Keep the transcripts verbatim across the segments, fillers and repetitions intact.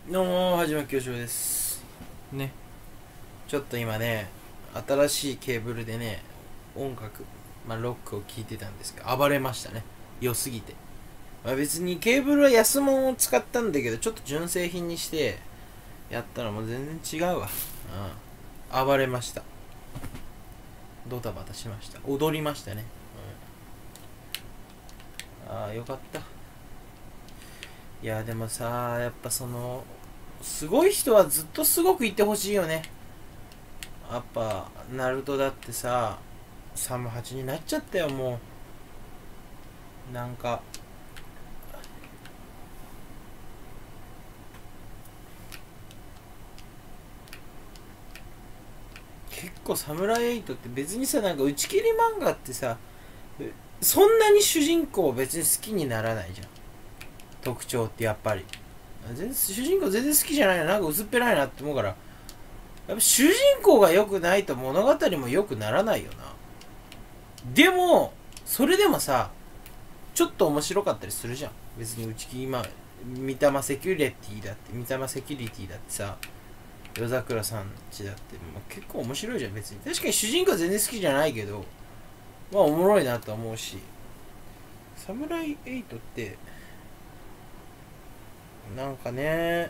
どうも、はじまきよしおです。ね。ちょっと今ね、新しいケーブルでね、音楽、まあ、ロックを聴いてたんですけど、暴れましたね。良すぎて。まあ、別にケーブルは安物を使ったんだけど、ちょっと純正品にして、やったらもう全然違うわ。うん。暴れました。ドタバタしました。踊りましたね。うん、ああ、よかった。いや、でもさ、やっぱその、すごい人はずっとすごくいてほしいよね。やっぱナルトだってさ、サムはちになっちゃったよ。もうなんか結構サムライエイトって別にさ、なんか打ち切り漫画ってさ、そんなに主人公別に好きにならないじゃん。特徴ってやっぱり全然主人公全然好きじゃないな、なんか薄っぺらいなって思うから、やっぱ主人公が良くないと物語も良くならないよな。でもそれでもさ、ちょっと面白かったりするじゃん。別に打ち切り、まあ三玉セキュリティだって三玉セキュリティだってさ、夜桜さんちだって、まあ、結構面白いじゃん。別に確かに主人公は全然好きじゃないけど、まあおもろいなと思うし、サムライエイトってなんかね、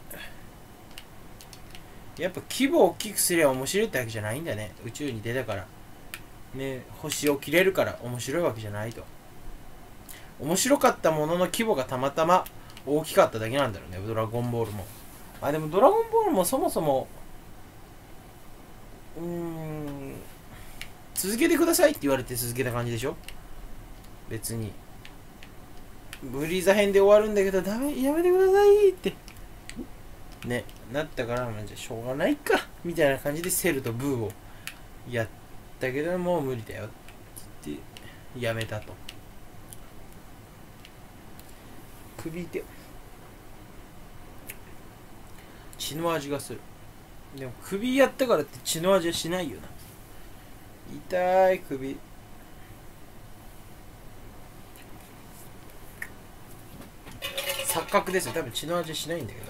やっぱ規模を大きくすれば面白いってわけじゃないんだね。宇宙に出たからね、星を切れるから面白いわけじゃないと。面白かったものの規模がたまたま大きかっただけなんだろうね、ドラゴンボールも。あ、でもドラゴンボールもそもそもうーん、続けてくださいって言われて続けた感じでしょ。別にブリーザ編で終わるんだけど、ダメ、やめてくださいってね、なったから、まあ、じゃあしょうがないかみたいな感じでセルとブーをやったけど、もう無理だよって言ってやめたと。首痛て血の味がする。でも首やったからって血の味はしないよな。痛い首。錯覚ですよ。多分血の味はしないんだけど。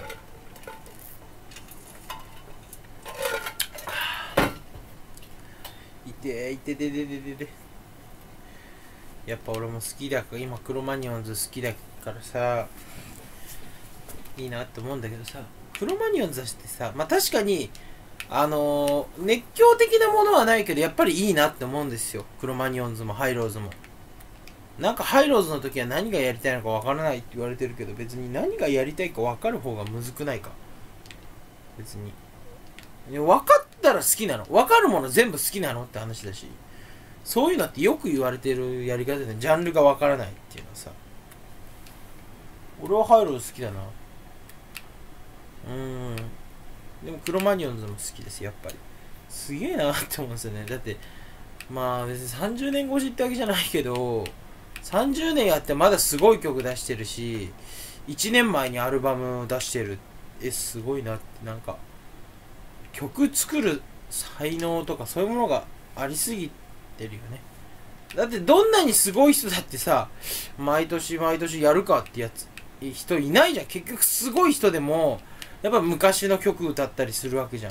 痛い痛い痛い痛い痛い。やっぱ俺も好きだから、今クロマニオンズ好きだからさ、いいなって思うんだけどさ、クロマニオンズってさ、まあ確かにあのー、熱狂的なものはないけど、やっぱりいいなって思うんですよ。クロマニオンズもハイローズも。なんかハイローズの時は何がやりたいのかわからないって言われてるけど、別に何がやりたいか分かる方がむずくないか。別に分かったら好きなの、分かるもの全部好きなのって話だし、そういうのってよく言われてるやり方で、ジャンルが分からないっていうのはさ、俺はハイローズ好きだな。うーん。でもクロマニオンズも好きです、やっぱり。すげえなって思うんですよね。だってまあ別にさんじゅうねん越しってわけじゃないけど、さんじゅうねんやってまだすごい曲出してるし、いちねんまえにアルバム出してる。え、すごいなって。なんか曲作る才能とかそういうものがありすぎてるよね。だってどんなにすごい人だってさ、毎年毎年やるかってやつ人いないじゃん。結局すごい人でもやっぱ昔の曲歌ったりするわけじゃん。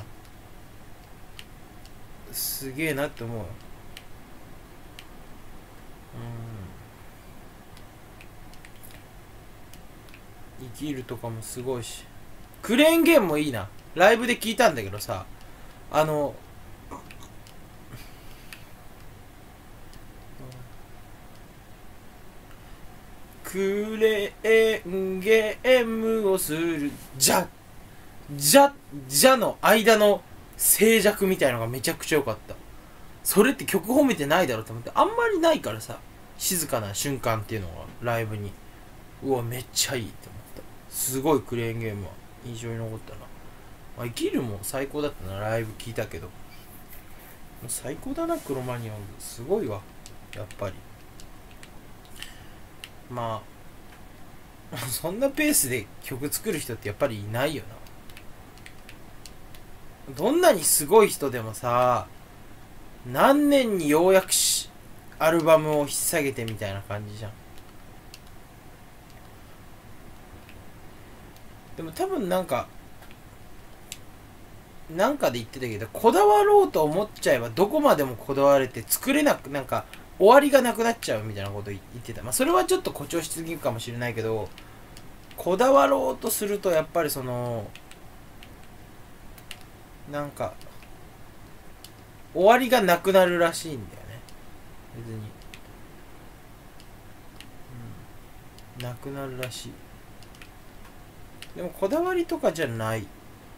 すげえなって思う。うん。生きるとかもすごいし、クレーンゲームもいいな。ライブで聞いたんだけどさ、あのクレーンゲームをするじゃじゃじゃの間の静寂みたいのがめちゃくちゃ良かった。それって曲褒めてないだろうと思って、あんまりないからさ、静かな瞬間っていうのがライブに、うわめっちゃいいって思った。すごいクレーンゲームは印象に残ったな。まあ、生きるも最高だったな。ライブ聞いたけど最高だな。クロマニオンズすごいわ、やっぱり。まあそんなペースで曲作る人ってやっぱりいないよな。どんなにすごい人でもさ、何年にようやくしアルバムを引っ提げてみたいな感じじゃん。 でも多分なんかなんかで言ってたけど、こだわろうと思っちゃえばどこまでもこだわれて作れなく、なんか終わりがなくなっちゃうみたいなこと言ってた。まあそれはちょっと誇張しすぎるかもしれないけど、こだわろうとするとやっぱりそのなんか終わりがなくなるらしいんだよね、別に、うん、なくなるらしい。でもこだわりとかじゃないだ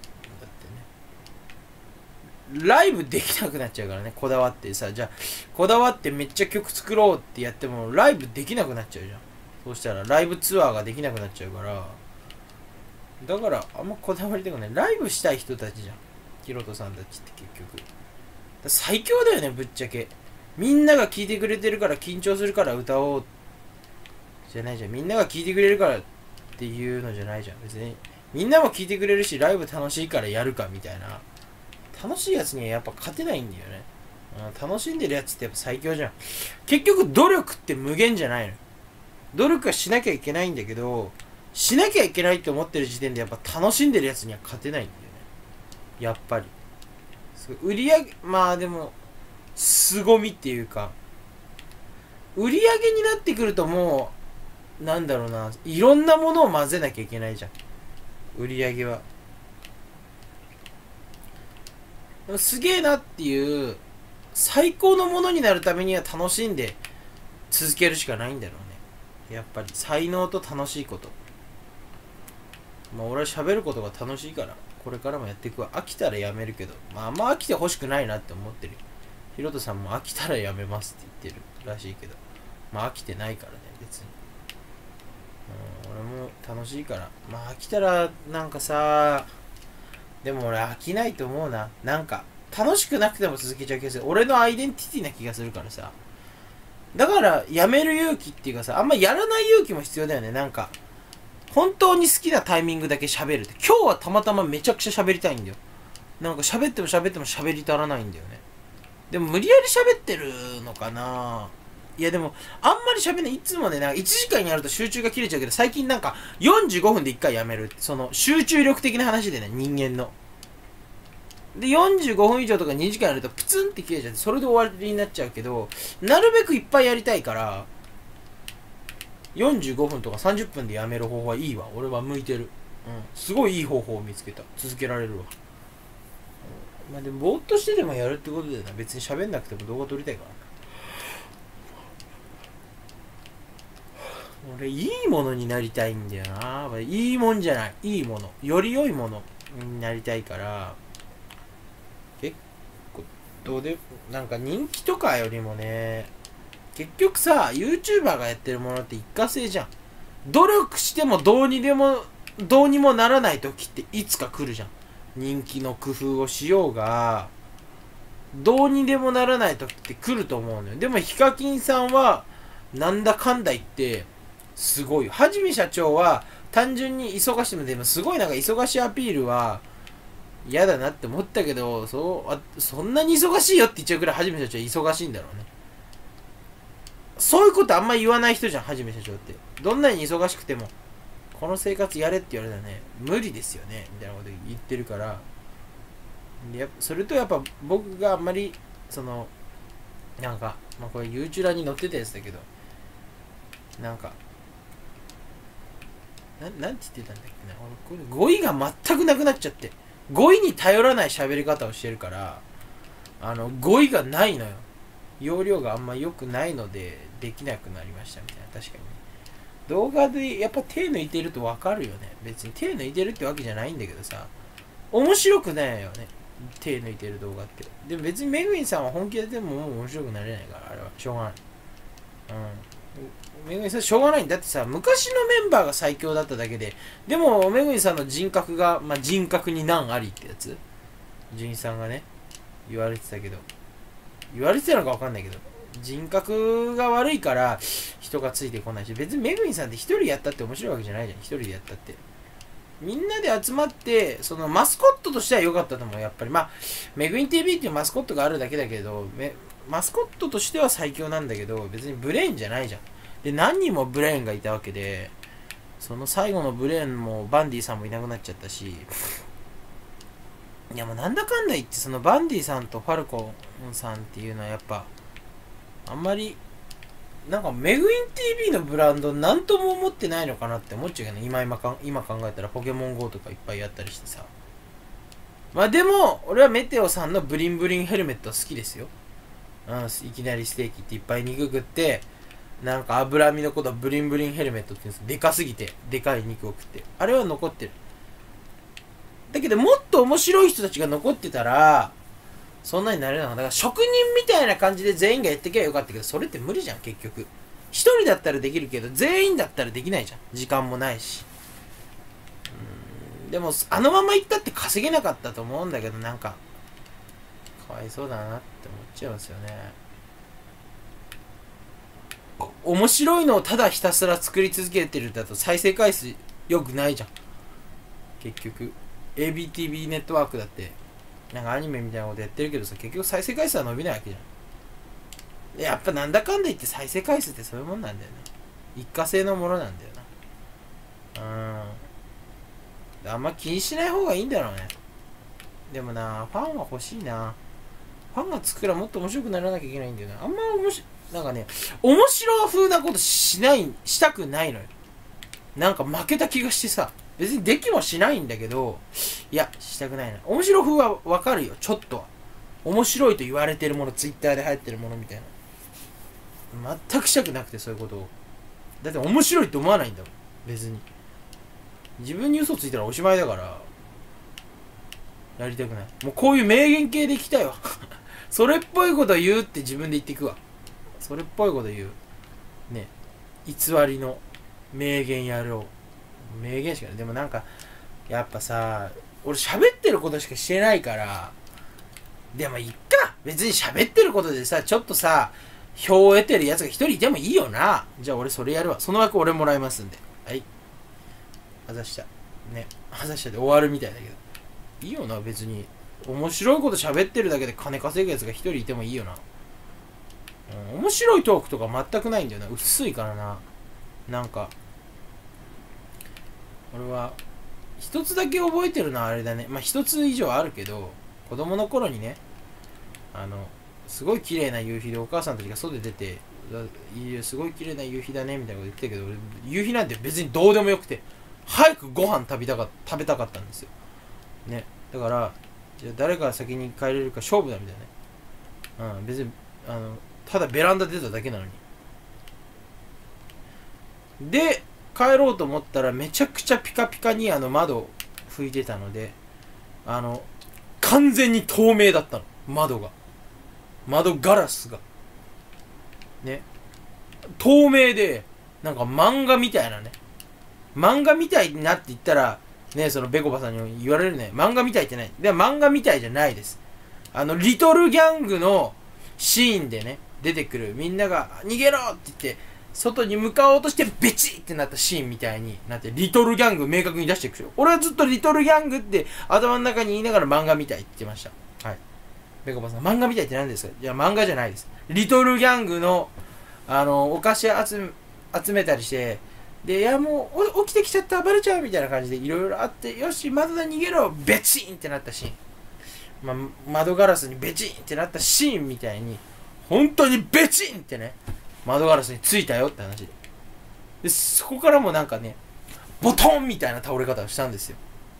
ってね。ライブできなくなっちゃうからね、こだわってさ。じゃあこだわってめっちゃ曲作ろうってやってもライブできなくなっちゃうじゃん。そうしたらライブツアーができなくなっちゃうから、だからあんまこだわりとかね、ライブしたい人たちじゃん、ヒロトさんたちって結局。最強だよね、ぶっちゃけ。みんなが聴いてくれてるから緊張するから歌おうじゃないじゃん。みんなが聴いてくれるからっていうのじゃないじゃん。別にみんなも聴いてくれるしライブ楽しいからやるかみたいな。楽しいやつにはやっぱ勝てないんだよね。うん、楽しんでるやつってやっぱ最強じゃん。結局努力って無限じゃないの。努力はしなきゃいけないんだけど、しなきゃいけないって思ってる時点でやっぱ楽しんでるやつには勝てないんだよね、やっぱり。売り上げ、まあでも凄みっていうか、売り上げになってくるともうなんだろうな、いろんなものを混ぜなきゃいけないじゃん、売り上げは。すげえなっていう最高のものになるためには楽しんで続けるしかないんだろうね、やっぱり。才能と楽しいこと。まあ俺は喋ることが楽しいからこれからもやっていくわ。飽きたらやめるけど、まああんま飽きてほしくないなって思ってるよ。ヒロトさんも飽きたらやめますって言ってるらしいけど、まあ飽きてないからね、別に。うん、俺も楽しいから。まあ飽きたらなんかさ、でも俺飽きないと思うな。なんか楽しくなくても続けちゃう気がする。俺のアイデンティティな気がするからさ。だからやめる勇気っていうかさ、あんまやらない勇気も必要だよね。なんか本当に好きなタイミングだけ喋るって。今日はたまたまめちゃくちゃ喋りたいんだよ。なんか喋っても喋っても喋り足らないんだよね。でも無理やり喋ってるのかな。いやでもあんまり喋んない。いつもね、なんかいちじかんやると集中が切れちゃうけど、最近なんかよんじゅうごふんでいっかいやめる。その集中力的な話でね、人間の。でよんじゅうごふん以上とかにじかんやるとプツンって切れちゃって、それで終わりになっちゃうけど、なるべくいっぱいやりたいからよんじゅうごふんとかさんじゅっぷんでやめる方法はいいわ。俺は向いてる。うん、すごいいい方法を見つけた。続けられるわ。うん、まあでもぼーっとしてでもやるってことでな。別に喋んなくても動画撮りたいからな。俺いいものになりたいんだよな。いいもんじゃない、いいもの、より良いものになりたいから、結構どうでなんか人気とかよりもね、結局さ、YouTuber がやってるものって一過性じゃん。努力してもどうにでもどうにもならない時っていつか来るじゃん。人気の工夫をしようがどうにでもならない時って来ると思うのよ。でもヒカキンさんはなんだかんだ言ってすごいよ。はじめ社長は単純に忙しいのでもすごいなんか忙しいアピールは嫌だなって思ったけど、そうあそんなに忙しいよって言っちゃうくらいはじめ社長は忙しいんだろうね。そういうことあんまり言わない人じゃん、はじめ社長って。どんなに忙しくてもこの生活やれって言われたらね、無理ですよねみたいなこと言ってるから。でやっぱそれとやっぱ僕があんまりそのなんか、まあこれ YouTube に載ってたやつだけど、なんかななんて言ってたんだっけな、俺これ語彙が全くなくなっちゃって、語彙に頼らない喋り方をしてるから、あの語彙がないのよ。容量があんま良くないのでできなくなりましたみたいな。確かに動画でやっぱ手抜いてると分かるよね。別に手抜いてるってわけじゃないんだけどさ、面白くないよね、手抜いてる動画って。でも別にめぐみんさんは本気でやってももう面白くなれないから、あれはしょうがない。うん、めぐみんさんしょうがないんだってさ、昔のメンバーが最強だっただけで。でもめぐみんさんの人格が、まあ、人格に難ありってやつじゅんいさんがね言われてたけど、言われてたのか分かんないけど、人格が悪いから人がついてこないし、別にめぐみんさんって一人やったって面白いわけじゃないじゃん。一人でやったってみんなで集まって、そのマスコットとしては良かったと思う。やっぱりまあめぐみ ティーブイ っていうマスコットがあるだけだけど、マスコットとしては最強なんだけど、別にブレーンじゃないじゃん。で何人もブレーンがいたわけで、 その最後のブレーンもバンディさんもいなくなっちゃったし、いやもうなんだかんだ言ってそのバンディさんとファルコンさんっていうのはやっぱあんまりなんかメグイン ティーブイ のブランドなんとも思ってないのかなって思っちゃうけどね。今今か今考えたらポケモン ゴー とかいっぱいやったりしてさ。まあでも俺はメテオさんのブリンブリンヘルメットは好きですよ。うん、いきなりステーキっていっぱい肉食ってなんか脂身のことはブリンブリンヘルメットって言うんです。でかすぎてでかい肉を食って、あれは残ってる。だけどもっと面白い人たちが残ってたらそんなになれなかった。だから職人みたいな感じで全員がやってきゃよかったけど、それって無理じゃん結局。一人だったらできるけど全員だったらできないじゃん。時間もないし。うーん、でもあのまま行ったって稼げなかったと思うんだけど、なんかかわいそうだなって思っちゃうんですよね。面白いのをただひたすら作り続けてるだと再生回数良くないじゃん結局。 エービーティービー ネットワークだってなんかアニメみたいなことやってるけどさ、結局再生回数は伸びないわけじゃん。やっぱなんだかんだ言って再生回数ってそういうもんなんだよね。一過性のものなんだよな。うん、あんま気にしない方がいいんだろうね。でもな、ファンは欲しいな。ファンがつくからもっと面白くならなきゃいけないんだよな。あんま面白いなんかね、面白風なことしないしたくないのよ。なんか負けた気がしてさ、別にできもしないんだけど、いやしたくないな。面白風はわかるよ、ちょっとは。面白いと言われてるもの、ツイッターで流行ってるものみたいな、全くしたくなくて、そういうことを。だって面白いって思わないんだもん別に。自分に嘘ついたらおしまいだからやりたくない。もうこういう名言系でいきたいわそれっぽいこと言うって自分で言っていくわ。それっぽいこと言うね、偽りの名言やろう。名言しかない。でもなんかやっぱさ、俺喋ってることしかしてないから、でもいっか、別に喋ってることでさ、ちょっとさ票を得てるやつが一人いてもいいよな。じゃあ俺それやるわ。その枠俺もらいますんで。はい、あざしたね、あざしたで終わるみたいだけどいいよな。別に面白いこと喋ってるだけで金稼ぐやつが一人いてもいいよな。うん、面白いトークとか全くないんだよな。薄いからな。なんか俺は一つだけ覚えてるのはあれだね。まあ一つ以上あるけど、子供の頃にね、あのすごい綺麗な夕日でお母さんたちが外で出て、いやすごい綺麗な夕日だねみたいなこと言ってたけど、俺夕日なんて別にどうでもよくて、早くご飯食べたか食べたかったんですよね。だからじゃあ誰が先に帰れるか勝負だみたいなね。うん、別にあのただベランダ出ただけなのに。で帰ろうと思ったらめちゃくちゃピカピカにあの窓拭いてたので、あの完全に透明だったの、窓が。窓ガラスがね、透明でなんか漫画みたいなね、漫画みたいになって言ったらね、そのベコバさんに言われるね。漫画みたいってない。で漫画みたいじゃないです。あのリトルギャングのシーンでね出てくるみんなが逃げろって言って外に向かおうとしてベチってなったシーンみたいになって、リトルギャング明確に出していくよ。俺はずっとリトルギャングって頭の中に言いながら漫画みたいって言ってました。はい、ベコバさん漫画みたいって何ですか。いや漫画じゃないです。リトルギャングのあのお菓子集め集めたりして、でいやもう起きてきちゃったバレちゃうみたいな感じでいろいろあって、よし窓だ逃げろベチンってなったシーン、まあ、窓ガラスにベチンってなったシーンみたいに本当にベチンってね窓ガラスについたよって話で、そこからもなんかねボトンみたいな倒れ方をしたんですよ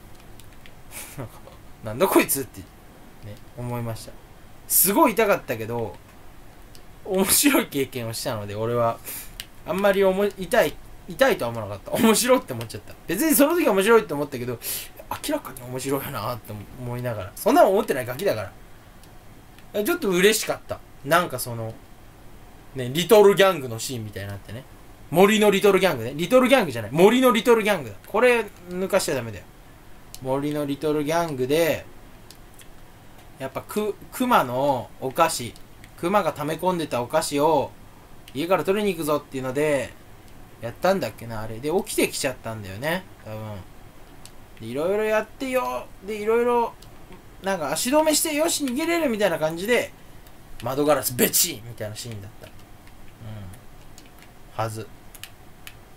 なんだこいつってね思いました。すごい痛かったけど面白い経験をしたので、俺はあんまり思い痛い痛いとは思わなかった。面白いって思っちゃった。別にその時は面白いって思ったけど、明らかに面白いなって思いながら、そんなの思ってないガキだからちょっと嬉しかった。なんかそのね、リトルギャングのシーンみたいになってね、森のリトルギャングね、リトルギャングじゃない、森のリトルギャングだ。これ抜かしちゃダメだよ。森のリトルギャングでやっぱククマのお菓子、クマが溜め込んでたお菓子を家から取りに行くぞっていうのでやったんだっけな、あれで起きてきちゃったんだよね多分。でいろいろやってよ、でいろいろなんか足止めしてよし逃げれるみたいな感じで窓ガラスベチンみたいなシーンだった、うん、はず。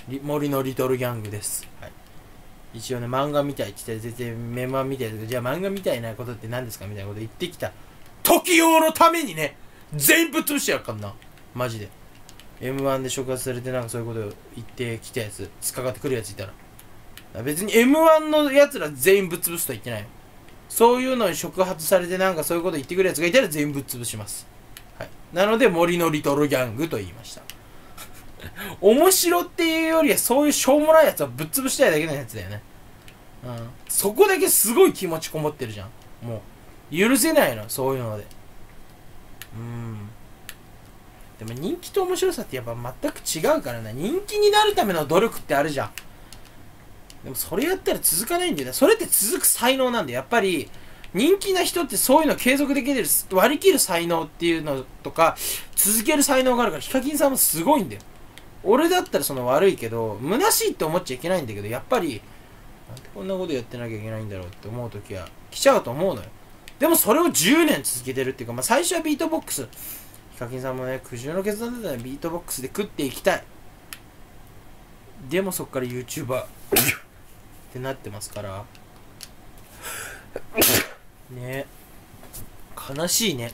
森のリトルギャングです。はい。一応ね、漫画みたいって言って全然メモみたいだけど、じゃあ漫画みたいなことって何ですかみたいなこと言ってきた時用のためにね、全員ぶっ潰してやるからな。マジで。エムワン で触発されてなんかそういうこと言ってきたやつ、つかかってくるやついたら。別に エムワン のやつら全員ぶっ潰すとは言ってないよ。そういうのに触発されてなんかそういうこと言ってくるやつがいたら全員ぶっ潰します。はい。なので森のリトルギャングと言いました。面白っていうよりはそういうしょうもないやつはぶっ潰したいだけのやつだよね。うん。そこだけすごい気持ちこもってるじゃん。もう。許せないの、そういうので。うん。でも人気と面白さってやっぱ全く違うからな。人気になるための努力ってあるじゃん。でもそれやったら続かないんだよね。それって続く才能なんで、やっぱり人気な人ってそういうの継続できる、割り切る才能っていうのとか、続ける才能があるから、ヒカキンさんもすごいんだよ。俺だったらその悪いけど、虚しいって思っちゃいけないんだけど、やっぱり、なんでこんなことやってなきゃいけないんだろうって思う時は来ちゃうと思うのよ。でもそれをじゅうねん続けてるっていうか、まあ最初はビートボックス。ヒカキンさんもね、苦渋の決断だったらビートボックスで食っていきたい。でもそっから YouTuber ってなってますから。ね、悲しいね。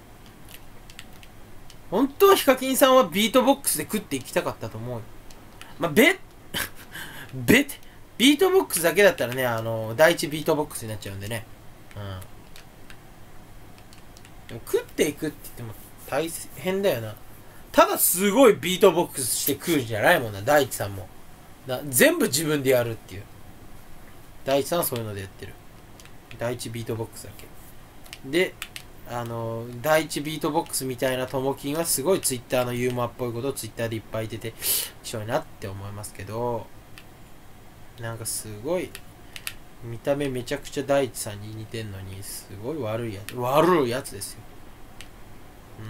本当はヒカキンさんはビートボックスで食っていきたかったと思うよ。まあ、べ、べ、ビートボックスだけだったらね、あの、第一ビートボックスになっちゃうんでね。うん。でも食っていくって言っても大変だよな。ただすごいビートボックスして食うんじゃないもんな、大地さんも。な全部自分でやるっていう。大地さんはそういうのでやってる。第一ビートボックスだけ。で、あの、第一ビートボックスみたいなともきんはすごいツイッターのユーモアっぽいことをツイッターでいっぱい出て、一緒になって思いますけど、なんかすごい、見た目めちゃくちゃ大地さんに似てんのに、すごい悪いやつ、悪いやつですよ。うん。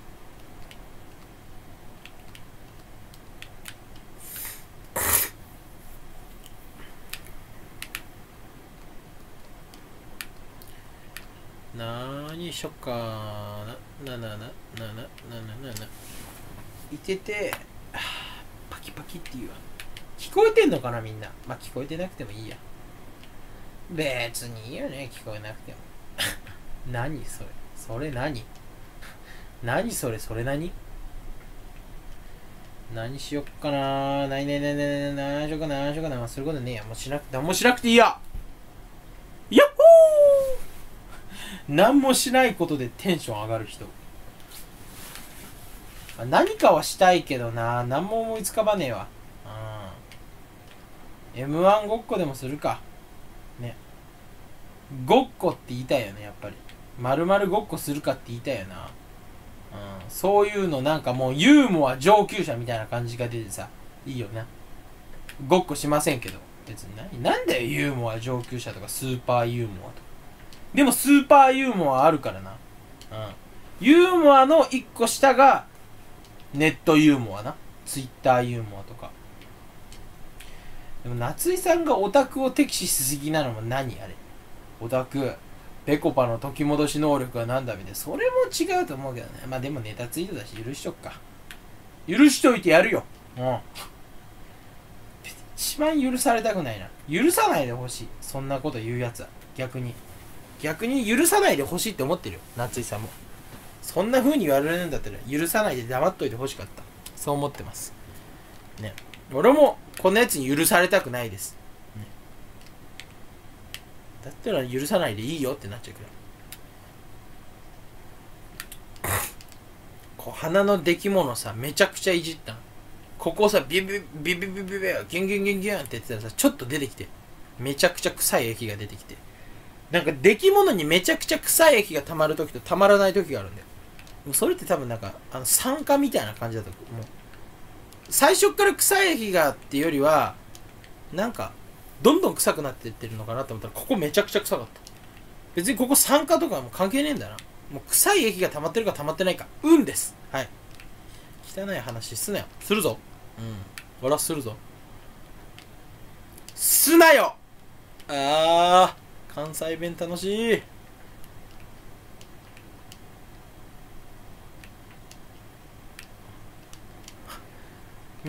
なーにしよっかな。なななななななな。いてて、パキパキって言うわ。聞こえてんのかなみんな。まあ聞こえてなくてもいいや。別にいいよね、聞こえなくても。何それそれ何何それそれ何何しよっかな。なになになになになにしようかな。何しようかな。することねえや。もうしなくて、何もしなくていいや。やっほー何もしないことでテンション上がる人。何かはしたいけどな。何も思いつかばねえわ。うん。エムワン ごっこでもするか。ね。ごっこって言いたいよね、やっぱり。丸々ごっこするかって言いたいよな。うん。そういうのなんかもうユーモア上級者みたいな感じが出てさ、いいよな。ごっこしませんけど。別に何なんだよ、ユーモア上級者とかスーパーユーモアとか。でもスーパーユーモアあるからな。うん。ユーモアの一個下が、ネットユーモアな。ツイッターユーモアとか。でも夏井さんがオタクを敵視しすぎなのも何あれ。オタク、ペコパの時戻し能力は何だみたいな。それも違うと思うけどね。まあでもネタツイートだし許しとくか。許しといてやるよ。うん。一番許されたくないな。許さないでほしい。そんなこと言うやつは。逆に。逆に許さないでほしいって思ってるよ。夏井さんも。そんな風に言われるんだったら許さないで黙っといてほしかった。そう思ってます。ね。俺もこんなやつに許されたくないです。ね、だったら許さないでいいよってなっちゃうけど。こう鼻の出来物さ、めちゃくちゃいじったの。ここさ、ビビビビビビビビギュンギュンギュンギュンって言ってたらさ、ちょっと出てきて。めちゃくちゃ臭い液が出てきて。なんか出来物にめちゃくちゃ臭い液が溜まるときと溜まらないときがあるんだよ。それって多分なんか、あの酸化みたいな感じだと思う。最初から臭い液がっていうよりは、なんか、どんどん臭くなっていってるのかなと思ったら、ここめちゃくちゃ臭かった。別にここ酸化とかも関係ねえんだな。もう臭い液が溜まってるか溜まってないか。運です。はい。汚い話すなよ。するぞ。うん。俺はするぞ。すなよあー、関西弁楽しい。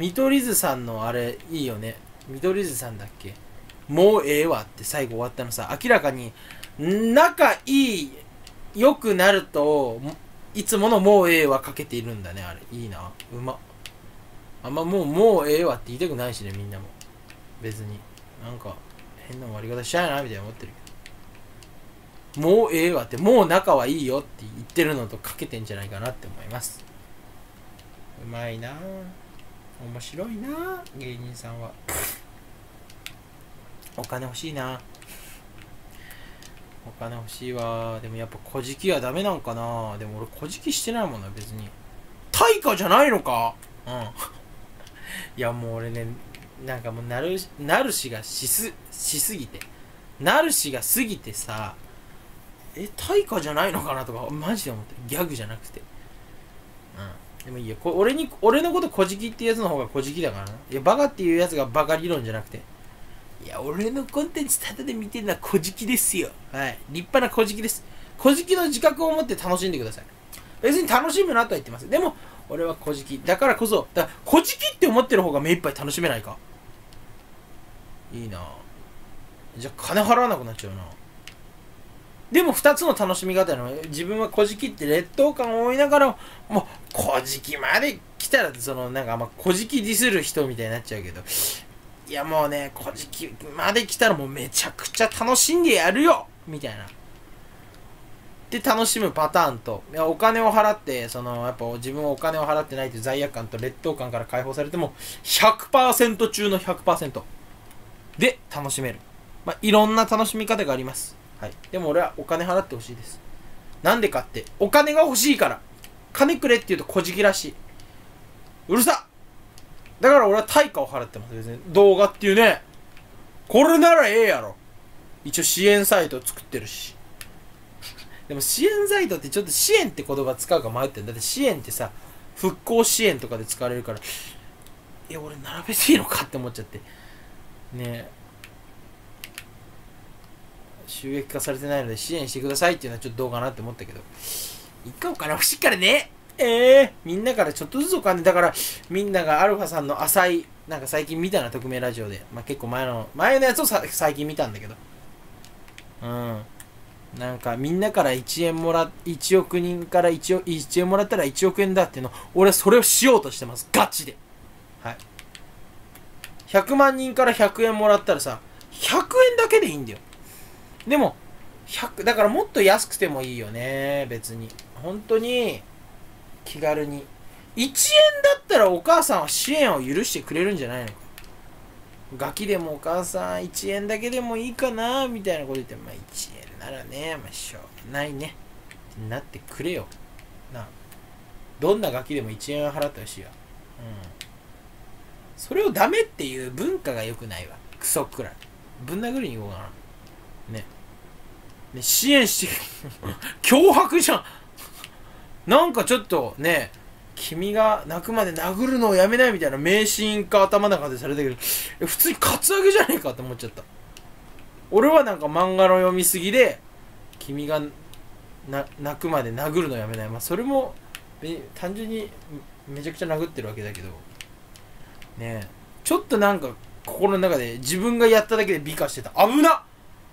見取り図さんのあれいいよね。見取り図さんだっけ、もうええわって最後終わったのさ、明らかに仲いい良くなるといつものもうええわかけているんだね。あれいいな、うま。あんまもうもうええわって言いたくないしね、みんなも別になんか変な終わり方しちゃうなみたいな思ってるけど、もうええわってもう仲はいいよって言ってるのとかけてんじゃないかなって思います。うまいなぁ、面白いなぁ、芸人さんは。お金欲しいな、お金欲しいわ。でもやっぱ小じきはダメなんかな。でも俺小じきしてないもんな別に。対価じゃないのか。うんいやもう俺ね、なんかもうなるなるしがしすしすぎてなるしが過ぎてさ、え対価じゃないのかなとかマジで思ってる。ギャグじゃなくて。うんでもいいよ、こ俺に俺のこと小じきっていうやつの方が小じきだからな。いやバカっていうやつがバカ理論じゃなくて、いや俺のコンテンツただで見てるのは小じきですよ。はい、立派な小じきです。小じきの自覚を持って楽しんでください。別に楽しむなとは言ってます。でも俺は小じきだからこそ、だから小じきって思ってる方が目いっぱい楽しめないか。いいな。じゃあ金払わなくなっちゃうな。でもふたつの楽しみ方の、自分は小じきって劣等感を負いながらもう小じきまで来たらそのなんかあんま小じきディスる人みたいになっちゃうけど、いやもうね小じきまで来たらもうめちゃくちゃ楽しんでやるよみたいなで楽しむパターンと、いやお金を払ってそのやっぱ自分はお金を払ってないという罪悪感と劣等感から解放されても ひゃくパーセント 中の ひゃくパーセント で楽しめる。まあいろんな楽しみ方があります。はい、でも俺はお金払ってほしいです。なんでかってお金が欲しいから。金くれって言うと小じきらしい。うるさ。だから俺は対価を払ってます。別に動画っていうね、これならええやろ。一応支援サイト作ってるし。でも支援サイトってちょっと支援って言葉使うか迷ってる。だって支援ってさ復興支援とかで使われるから、いや俺並べていいのかって思っちゃってねえ、収益化されてないので支援してくださいっていうのはちょっとどうかなって思ったけど、一回お金欲しいからね。ええー、みんなからちょっとずつお金だから、みんながアルファさんの浅いなんか最近見たな、匿名ラジオで、まあ、結構前の前のやつをさ最近見たんだけど、うんなんかみんなからいちえんもらいちおく人から 1, 億いちえんもらったらいちおく円だっていうの、俺はそれをしようとしてます。ガチで。はい。ひゃくまん人からひゃくえんもらったらさひゃくえんだけでいいんだよ。でもひゃくだからもっと安くてもいいよね。別に本当に気軽にいちえんだったらお母さんは支援を許してくれるんじゃないのか。ガキでもお母さんいちえんだけでもいいかなみたいなこと言って、まあいちえんならね、まあしょうがないねってなってくれよな。どんなガキでもいちえん払ってほしいわ。うんそれをダメっていう文化が良くないわ。クソくらいぶん殴りに行こうかなね。ね支援して脅迫じゃんなんかちょっとね、君が泣くまで殴るのをやめないみたいな迷信か頭の中でされたけど、普通にカツアゲじゃねえかって思っちゃった。俺はなんか漫画の読みすぎで君がな泣くまで殴るのやめない、まあそれも単純にめちゃくちゃ殴ってるわけだけどねえ、ちょっとなんか心の中で自分がやっただけで美化してた。危なっ。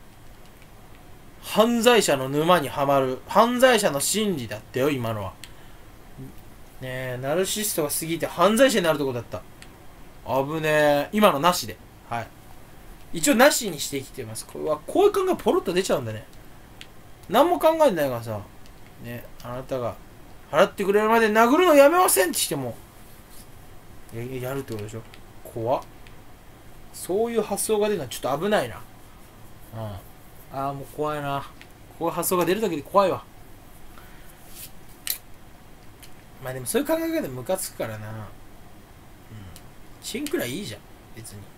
犯罪者の沼にはまる犯罪者の心理だったよ今のは。ねえナルシストが過ぎて犯罪者になるとこだった。危ねえ。今のなしで、はい一応なしにしてきてます。これはこういう考えポロッと出ちゃうんだね。何も考えてないからさね、あなたが払ってくれるまで殴るのやめませんってしても や, やるってことでしょ。怖っ。そういう発想が出るのはちょっと危ないな。うんああもう怖いな。こういう発想が出るだけで怖いわ。まあでもそういう考え方ムカつくからな。うんチンくらいいいじゃん別に。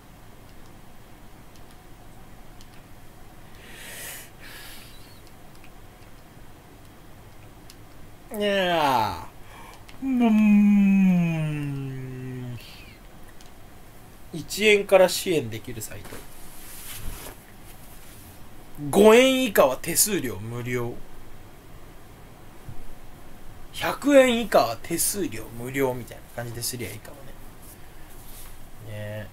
いやーうんいちえんから支援できるサイト、ごえん以下は手数料無料、ひゃくえん以下は手数料無料みたいな感じですりゃいいかもね。 ね。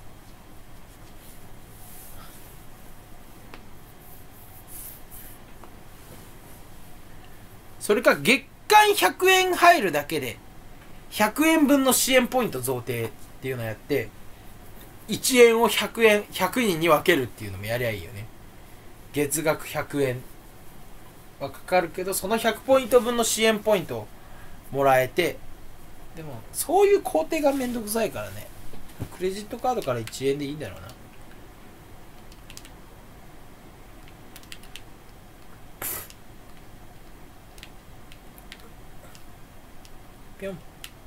それか月間ひゃくえん入るだけでひゃくえんぶんの支援ポイント贈呈っていうのをやって、いちえんをひゃくえんひゃくにんに分けるっていうのもやりゃいいよね。月額ひゃくえんはかかるけど、そのひゃくポイントぶんの支援ポイントをもらえて、でもそういう工程がめんどくさいからね、クレジットカードからいちえんでいいんだろうな。ぴょん。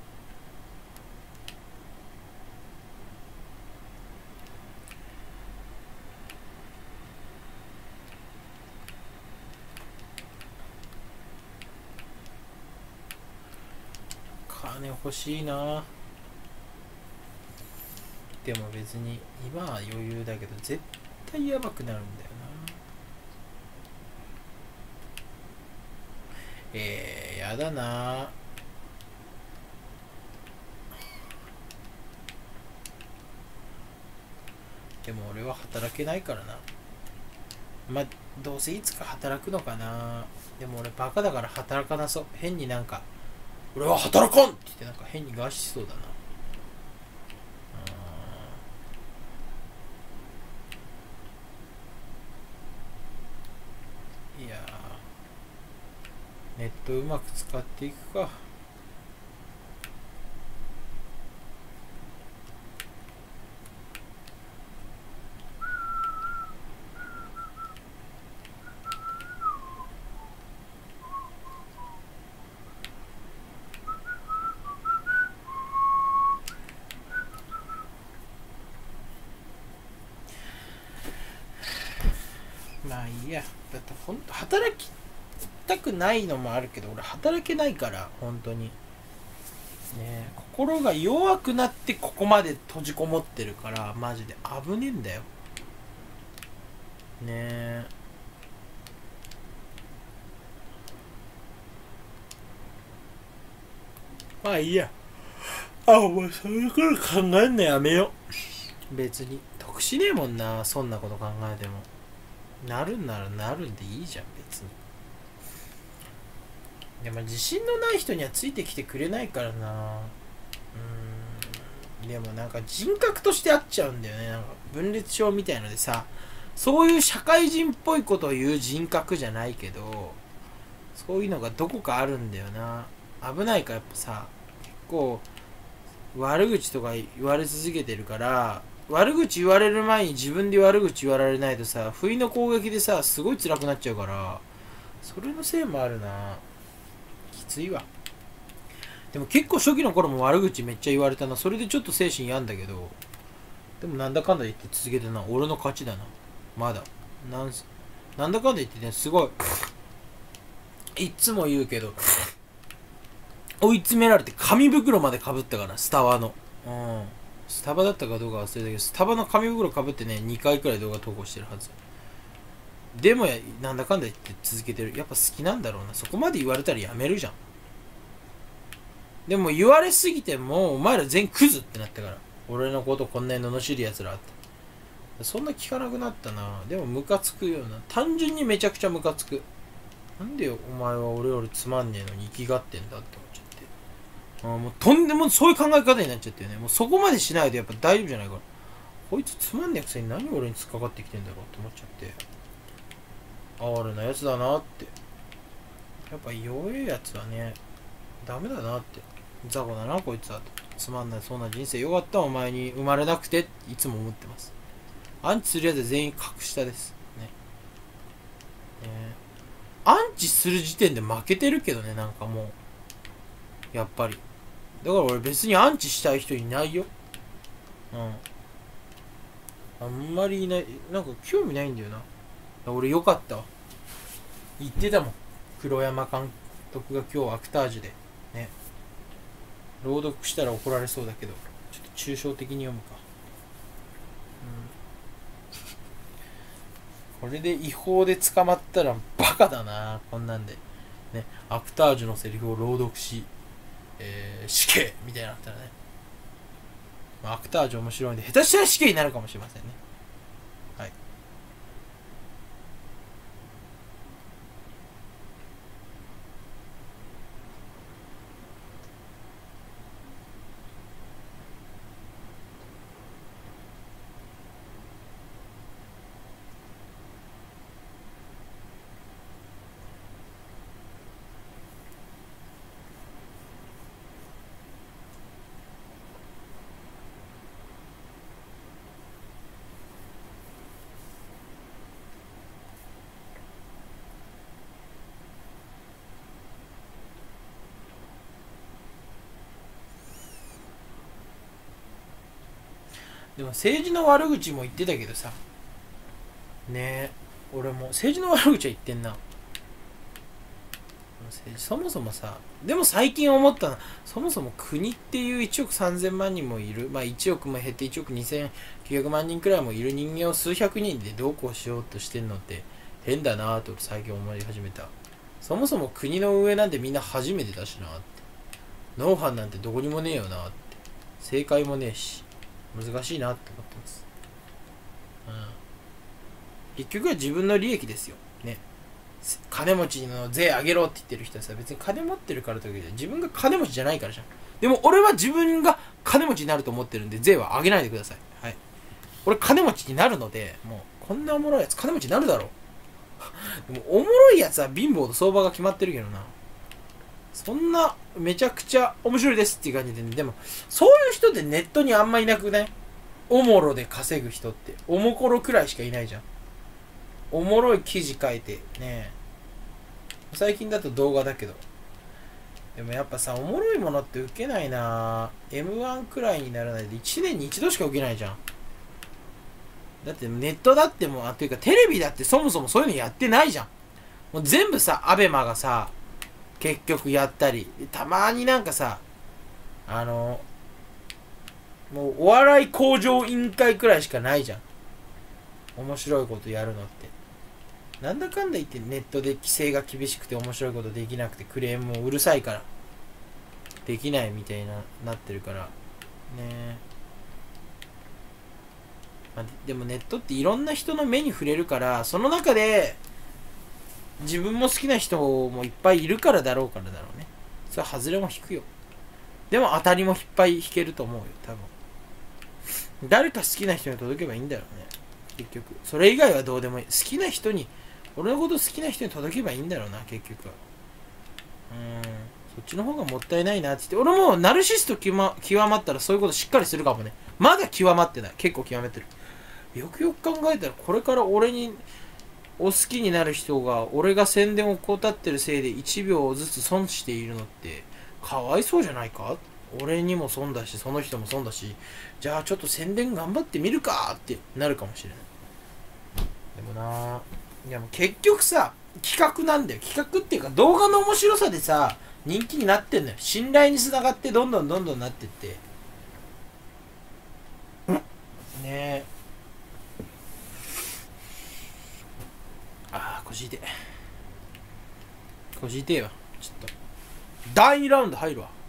金欲しいな。でも別に今は余裕だけど絶対やばくなるんだよな。えー、やだな。でも俺は働けないからな。まあどうせいつか働くのかな。でも俺バカだから働かなそう。変になんか俺は働かんって言ってなんか変に餓死しそうだな。いやー、ネットうまく使っていくか。まあいいや。だってほんと働きたくないのもあるけど、俺働けないから本当にね。心が弱くなってここまで閉じこもってるからマジで危ねえんだよねえ。まあいいや。あ、お前そういうこと考えんのやめよう。別に得しねえもんな、そんなこと考えても。なるんならなるんでいいじゃん別に。でも自信のない人にはついてきてくれないからな。うーん、でもなんか人格としてあっちゃうんだよね。なんか分裂症みたいのでさ、そういう社会人っぽいことを言う人格じゃないけど、そういうのがどこかあるんだよな。危ないからやっぱさ、結構悪口とか言われ続けてるから、悪口言われる前に自分で悪口言われないとさ、不意の攻撃でさ、すごい辛くなっちゃうから、それのせいもあるな。きついわ。でも結構初期の頃も悪口めっちゃ言われたな。それでちょっと精神病んだけど、でもなんだかんだ言って続けてな。俺の勝ちだな。まだ。なんす、なんだかんだ言ってね、すごい、いっつも言うけど、追い詰められて紙袋まで被ったから、スタバの。うん。スタバだったかどうか忘れたけど、スタバの紙袋被ってね、にかいくらい動画投稿してるはず。でもや、なんだかんだ言って続けてる。やっぱ好きなんだろうな。そこまで言われたらやめるじゃん。でも言われすぎても、お前ら全員クズってなったから。俺のことこんなに罵る奴らって。そんな聞かなくなったな。でもムカつくよな。単純にめちゃくちゃムカつく。なんでよ、お前は俺よりつまんねえのに生きがってんだって思っちゃって。あもうとんでもそういう考え方になっちゃってるね。もうそこまでしないとやっぱ大丈夫じゃないから。こいつつまんねえくせに何俺に突っかかってきてんだろうって思っちゃって。哀れなやつだなって。やっぱ弱えやつはね、ダメだなって。雑魚だなこいつは。つまんないそんな人生よかったお前に生まれなくていつも思ってます。アンチするやつは全員格下ですね。ねアンチする時点で負けてるけどね、なんかもうやっぱりだから俺別にアンチしたい人いないよ。うんあんまりいない。なんか興味ないんだよな。俺よかったわ。言ってたもん。黒山監督が今日アクタージュでね、朗読したら怒られそうだけどちょっと抽象的に読むか。うん、これで違法で捕まったらバカだなこんなんでね。アクタージュのセリフを朗読し、えー、死刑みたいになったらね、 まあ、アクタージュ面白いんで下手したら死刑になるかもしれませんね。はい。でも政治の悪口も言ってたけどさ、ねえ、俺も政治の悪口は言ってんな。そもそもさ、でも最近思ったの、そもそも国っていういちおくさんぜんまん人もいる、まあいちおくも減っていちおくにせんきゅうひゃくまん人くらいもいる人間を数百人でどうこうしようとしてんのって変だなぁと最近思い始めた。そもそも国の運営なんてみんな初めてだしなって。ノウハウなんてどこにもねえよなって。正解もねえし。難しいなって思ってます。うん。結局は自分の利益ですよ。ね。金持ちの税上げろって言ってる人はさ、別に金持ってるからというわけで、自分が金持ちじゃないからじゃん。でも俺は自分が金持ちになると思ってるんで、税は上げないでください。はい。俺金持ちになるので、もう、こんなおもろいやつ金持ちになるだろう。でも、おもろいやつは貧乏と相場が決まってるけどな。そんな、めちゃくちゃ面白いですっていう感じで、ね、でも、そういう人ってネットにあんまいなくない？おもろで稼ぐ人って。おもころくらいしかいないじゃん。おもろい記事書いて、ね。最近だと動画だけど。でもやっぱさ、おもろいものって受けないなぁ。エムワン くらいにならないで、いちねんに一度しか受けないじゃん。だってネットだってもう、あ、というかテレビだってそもそもそういうのやってないじゃん。もう全部さ、アベマがさ、結局やったり、たまになんかさ、あの、もうお笑い向上委員会くらいしかないじゃん。面白いことやるのって。なんだかんだ言ってネットで規制が厳しくて面白いことできなくてクレームもうるさいからできないみたいななってるからねえ、まあ、でもネットっていろんな人の目に触れるからその中で自分も好きな人もいっぱいいるからだろうからだろうね。それは外れも引くよ。でも当たりもいっぱい引けると思うよ多分。誰か好きな人に届けばいいんだよね結局。それ以外はどうでもいい。好きな人に俺のこと好きな人に届けばいいんだろうな結局は。うん、そっちの方がもったいないなって言って、俺もナルシスト極ま、極まったらそういうことしっかりするかもね。まだ極まってない。結構極めてる。よくよく考えたらこれから俺にお好きになる人が俺が宣伝を怠ってるせいでいちびょうずつ損しているのってかわいそうじゃないか。俺にも損だしその人も損だし、じゃあちょっと宣伝頑張ってみるかってなるかもしれない。でもなぁ、いやもう結局さ、企画なんだよ。企画っていうか動画の面白さでさ、人気になってんのよ。信頼につながってどんどんどんどんなってって。ねえ。ああ、腰痛い。腰痛いわ。ちょっと。だいにラウンド入るわ。